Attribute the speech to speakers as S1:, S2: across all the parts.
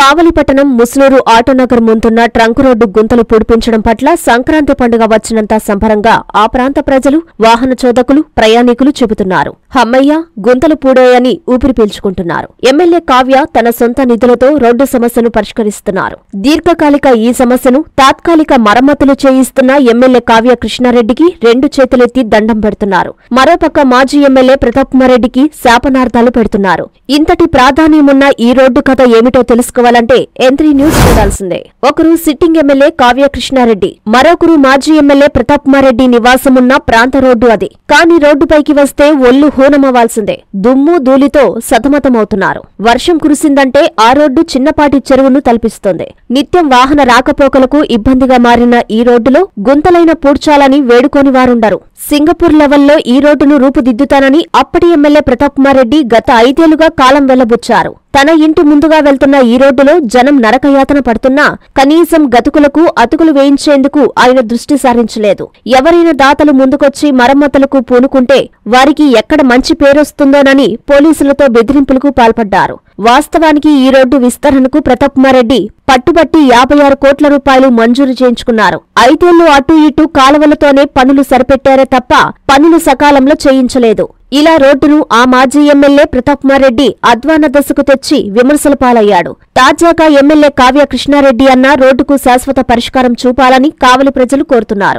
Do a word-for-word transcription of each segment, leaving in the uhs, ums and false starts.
S1: కావలిపట్టణం ముస్నూరు ఆటోనగర్ ముందున్న trunk road గుంతలు పూడిపించడం పట్ల సంక్రాంతి పండుగ వచ్చినంత సంబరంగా ఆ ప్రాంత ప్రజలు, వాహన చోదకులు, ప్రయాణికులు చెబుతున్నారు. హమ్మయ్య, గుంతలు పూడాయని ఊపిరి పీల్చుకుంటున్నారు. ఎమ్మెల్యే కావ్య తన సొంత నిధులతో రోడ్డు సమస్యను పరిష్కరిస్తున్నారు. దీర్ఘకాలిక ఈ సమస్యను తాత్కాలిక మరమ్మతులు చేయిస్తున్న ఎమ్మెల్యే కావ్య కృష్ణారెడ్డికి రెండు చేతులెత్తి దండం పెడుతున్నారు. మరోపక్క మాజీ ఎమ్మెల్యే ప్రతాప్కుమారెడ్డికి శాపనార్థాలు పెడుతున్నారు. ఇంతటి ప్రాధాన్యమున్న ఈ రోడ్డు కథ ఏమిటో తెలుసుకోవాలంటే ఎంత్రీ న్యూస్ చూడాల్సిందే. ఒకరు సిట్టింగ్ ఎమ్మెల్యే కావ్య కృష్ణారెడ్డి, మరొకరు మాజీ ఎమ్మెల్యే ప్రతాప్కుమారెడ్డి నివాసమున్న ప్రాంత రోడ్డు అది. కానీ రోడ్డుపైకి వస్తే ఒళ్లు హూనమవ్వాల్సిందే. దుమ్ము ధూళితో సతమతమవుతున్నారు. వర్షం కురిసిందంటే ఆ రోడ్డు చిన్నపాటి చెరువును తలపిస్తోంది. నిత్యం వాహన రాకపోకలకు ఇబ్బందిగా మారిన ఈ రోడ్డులో గుంతలైన పూడ్చాలని వేడుకోని వారుండరు. సింగపూర్ లెవెల్లో ఈ రోడ్డును రూపుదిద్దుతానని అప్పటి ఎమ్మెల్యే ప్రతాప్కుమారెడ్డి గత ఐదేళ్లుగా కాలం వెళ్లబుచ్చారు. తన ఇంటి ముందుగా వెళ్తున్న ఈ రోడ్డులో జనం నరకయాతన పడుతున్నా కనీసం గతుకులకు అతుకులు వేయించేందుకు ఆయన దృష్టి సారించలేదు. ఎవరైనా దాతలు ముందుకొచ్చి మరమ్మతులకు పూనుకుంటే వారికి ఎక్కడ మంచి పేరొస్తుందోనని పోలీసులతో బెదిరింపులకు పాల్పడ్డారు. వాస్తవానికి ఈ రోడ్డు విస్తరణకు ప్రతాప్కుమారెడ్డి పట్టుబట్టి యాభై ఆరు కోట్ల రూపాయలు మంజూరు చేయించుకున్నారు. ఐదేళ్లు అటూ ఇటూ కాలువలతోనే పనులు సరిపెట్టారే తప్ప పనులు సకాలంలో చేయించలేదు. ఇలా రోడ్డును ఆ మాజీ ఎమ్మెల్యే ప్రతాప్కుమారెడ్డి అధ్వాన దశకు తెచ్చి విమర్శల పాలయ్యాడు. తాజాగా ఎమ్మెల్యే కావ్య కృష్ణారెడ్డి అన్న రోడ్డుకు శాశ్వత పరిష్కారం చూపాలని కావలి ప్రజలు కోరుతున్నారు.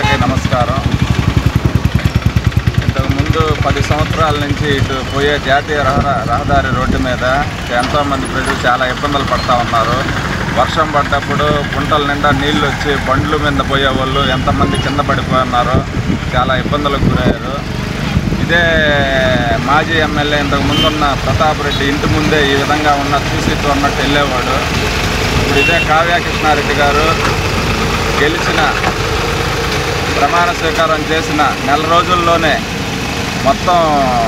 S2: పది సంవత్సరాల నుంచి ఇటు పోయే జాతీయ రహదారి రోడ్డు మీద ఎంతో మంది ప్రజలు చాలా ఇబ్బందులు పడతా ఉన్నారు. వర్షం పడ్డప్పుడు గుంటల నిండా నీళ్లు వచ్చి బండ్ల మీద పోయే వాళ్ళు ఎంతమంది కింద పడిపోయినారో, చాలా ఇబ్బందులకు గురయ్యారు. ఇదే మాజీ ఎమ్మెల్యే ఇంతకు ముందున్న ప్రతాప్ రెడ్డి ఇంటి ముందే ఈ విధంగా ఉన్న చూసిట్టు ఉన్నట్టు వెళ్ళేవాడు. ఇప్పుడు ఇదే కావ్య కృష్ణారెడ్డి గారు గెలిచిన ప్రమాణ స్వీకారం చేసిన నెల రోజుల్లోనే మొత్తం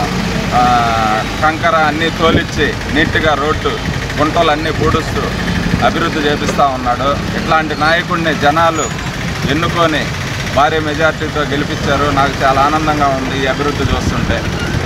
S2: కంకర అన్నీ తోలిచ్చి నీట్గా రోడ్డు గుంటలు అన్నీ పూడుస్తూ అభివృద్ధి చేపిస్తూ ఉన్నాడు. ఇట్లాంటి నాయకుడిని జనాలు ఎన్నుకొని భారీ మెజార్టీతో గెలిపించారు. నాకు చాలా ఆనందంగా ఉంది ఈ అభివృద్ధి చూస్తుంటే.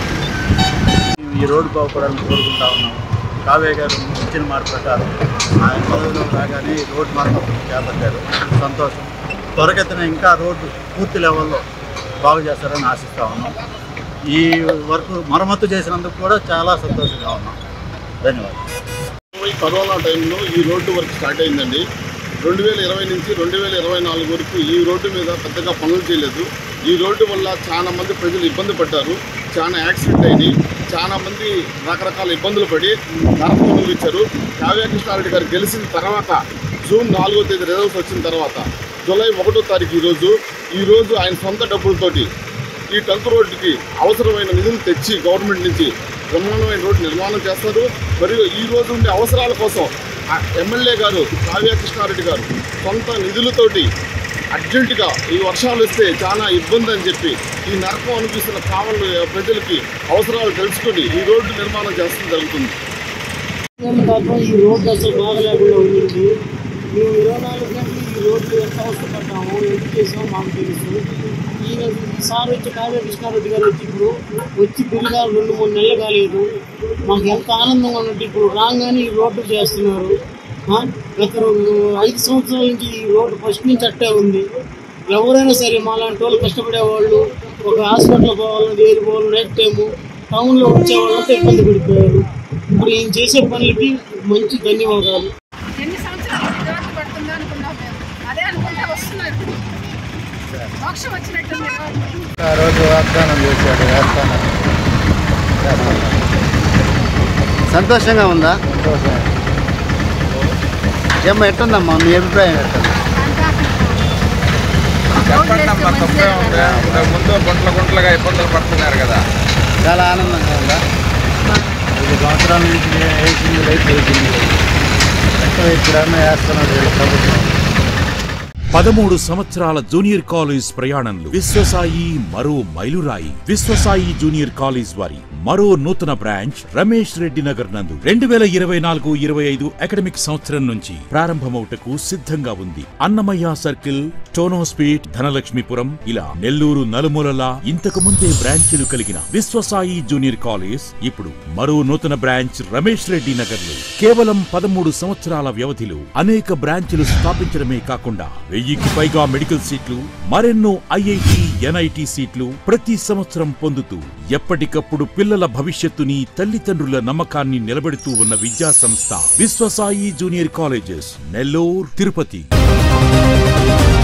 S3: ఈ రోడ్డు బాగుపడాలని కోరుకుంటా ఉన్నాము. కావ్య గారు ఇచ్చిన మాట ప్రకారం ఆయన పదవిలో రాగానే ఈ రోడ్డు మరమ్మతులు చేపట్టారు. సంతోషం. త్వరగతిన ఇంకా రోడ్డు పూర్తి లెవెల్లో బాగు చేస్తారని ఆశిస్తూ ఉన్నాం. ఈ వర్క్ మరమ్మతు చేసినందుకు కూడా చాలా సంతోషంగా ఉన్నాం. ధన్యవాదాలు.
S4: కరోనా టైంలో ఈ రోడ్డు వర్క్ స్టార్ట్ అయిందండి. రెండు వేల ఇరవై నుంచి రెండు వేల ఇరవై నాలుగు వరకు ఈ రోడ్డు మీద పెద్దగా పనులు చేయలేదు. ఈ రోడ్డు వల్ల చాలా మంది ప్రజలు ఇబ్బంది పడ్డారు. చాలా యాక్సిడెంట్ అయినాయి. చాలా మంది రకరకాల ఇబ్బందులు పడి నరకం అనుభవించారు. కావ్య కృష్ణారెడ్డి గారు గెలిచిన తర్వాత జూన్ నాలుగో తేదీ రిజల్ట్స్ వచ్చిన తర్వాత జూలై ఒకటో తారీఖు ఈరోజు ఈరోజు ఆయన సొంత డబ్బులతోటి ఈ ట్రంక్ రోడ్డుకి అవసరమైన నిధులు తెచ్చి గవర్నమెంట్ నుంచి బ్రహ్మాండమైన రోడ్డు నిర్మాణం చేస్తారు. మరియు ఈ రోజు ఉండే అవసరాల కోసం ఎమ్మెల్యే గారు కావ్య కృష్ణారెడ్డి గారు సొంత నిధులతోటి అర్జెంటుగా ఈ వర్షాలు వస్తే చాలా ఇబ్బంది అని చెప్పి ఈ నరకం అనిపిస్తున్న కావలి ప్రజలకి అవసరాలు తెలుసుకొని ఈ రోడ్డు నిర్మాణం చేస్తూ జరుగుతుంది.
S5: ఈ రోడ్డు అసలు బాగలేకుండా ఉంది. మేము ఇరవై నాలుగు గంటలు ఈ రోడ్డు ఎంత అవసరపడ్డాము, ఎంత చేసామో మాకు తెలుసు. ఈయన ఈసారి వచ్చి కావ్య కృష్ణారెడ్డి గారు వచ్చి ఇప్పుడు వచ్చి తిరిగా రెండు మూడు నెలలు కాలేదు. మాకు ఎంత ఆనందంగా ఉన్నట్టు ఇప్పుడు రాగానే ఈ రోడ్డు చేస్తున్నారు. గత ఐదు సంవత్సరాల నుంచి ఈ రోడ్డు ఫస్ట్ నుంచి అట్టే ఉంది. ఎవరైనా సరే మాలాంటి వాళ్ళు కష్టపడేవాళ్ళు ఒక హాస్పిటల్ పోవాలని వేరు పోవాలి నైట్ టైము టౌన్లో వచ్చేవాళ్ళంతా ఇబ్బంది పడిపోయారు. ఇప్పుడు ఈయన చేసే పనులకి మంచి ధన్యవాదాలు.
S6: ఎన్ని సంవత్సరాలు రోడ్డు పడుతుందో అనుకున్నాం మేము. అదే అనుకుంటే వస్తున్నారు. మోక్షం వచ్చినట్టు
S3: రోజు వాగ్దానం చేశాడు.
S7: సంతోషంగా ఉందా? ఏమ్మా ఎట్టుందమ్మా మీ అభిప్రాయం?
S2: చెప్పండమ్మా, తప్పే ఉంది. ముందు గుంటల గుంటలుగా ఇబ్బందులు పడుతున్నారు కదా.
S7: చాలా ఆనందంగా ఉందా?
S3: ఐదు సంవత్సరాల నుంచి వేసింది రైతు వేసింది ఎక్కడ ఇప్పుడన్నా వేస్తున్నారు ప్రభుత్వం.
S8: పదమూడు సంవత్సరాల జూనియర్ కాలేజ్ ప్రయాణంలో విశ్వసాయి మరో మైలురాయి. విశ్వసాయి జూనియర్ కాలేజ్ వారి మరో నూతన బ్రాంచ్ రమేష్ రెడ్డి నగర్ నందు రెండు వేల ఇరవై నాలుగు ఇరవై ఐదు అకాడమిక్ సంవత్సరం నుంచి ప్రారంభమవుటకు సిద్ధంగా ఉంది. అన్నమయ్య సర్కిల్, టోనోస్పీట్, ధనలక్ష్మీపురం ఇలా నెల్లూరు నలుమూలలా ఇంతకు ముందే బ్రాంచీలు కలిగిన విశ్వసాయి జూనియర్ కాలేజ్ ఇప్పుడు మరో నూతన బ్రాంచ్ రమేష్ రెడ్డి నగర్ లో కేవలం పదమూడు సంవత్సరాల వ్యవధిలో అనేక బ్రాంచీలు స్థాపించడమే కాకుండా వెయ్యికి పైగా మెడికల్ సీట్లు, మరెన్నో ఐఐటి, ఎన్ఐటి సీట్లు ప్రతి సంవత్సరం పొందుతూ ఎప్పటికప్పుడు పిల్లల భవిష్యత్తుని, తల్లిదండ్రుల నమ్మకాన్ని నిలబెడుతూ ఉన్న విద్యా సంస్థ విశ్వసాయి జూనియర్ కాలేజెస్, నెల్లూరు, తిరుపతి.